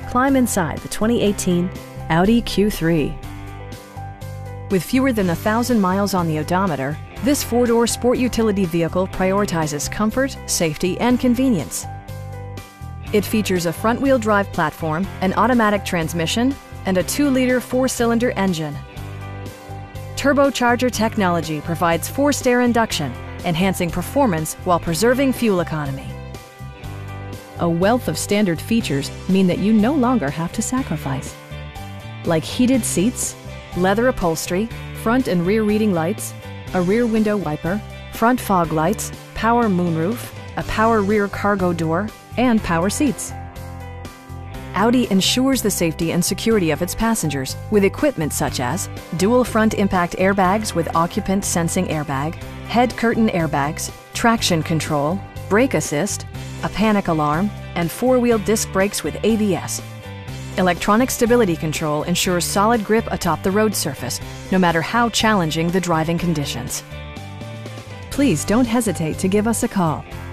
Climb inside the 2018 Audi Q3. With fewer than 1,000 miles on the odometer, this four-door sport utility vehicle prioritizes comfort, safety, and convenience. It features a front-wheel drive platform, an automatic transmission, and a 2-liter 4-cylinder engine. Turbocharger technology provides forced air induction, enhancing performance while preserving fuel economy. A wealth of standard features mean that you no longer have to sacrifice, like heated seats, leather upholstery, front and rear reading lights, a rear window wiper, front fog lights, power moonroof, a power rear cargo door, and power seats. Audi ensures the safety and security of its passengers with equipment such as dual front impact airbags with occupant sensing airbag, head curtain airbags, traction control, brake assist, a panic alarm, and 4-wheel disc brakes with ABS. Electronic stability control ensures solid grip atop the road surface, no matter how challenging the driving conditions. Please don't hesitate to give us a call.